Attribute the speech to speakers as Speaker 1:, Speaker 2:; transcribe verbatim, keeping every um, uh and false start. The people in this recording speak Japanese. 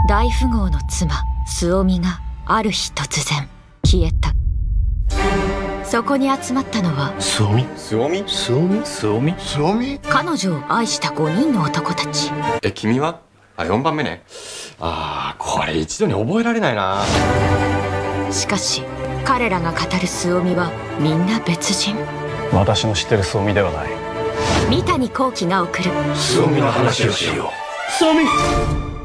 Speaker 1: 大富豪の妻スオミがある日突然消えた。そこに集まったのは
Speaker 2: スオミスオミスオミスオミ
Speaker 3: スオミ。
Speaker 1: 彼女を愛したごにんの男たち。
Speaker 4: え、君はあ、よんばんめね。あー、これ一度に覚えられないな。
Speaker 1: しかし彼らが語るスオミはみんな別人。
Speaker 2: 私の知ってるスオミではない。
Speaker 1: 三谷幸喜が送る
Speaker 2: スオミの話をしよう。スオミ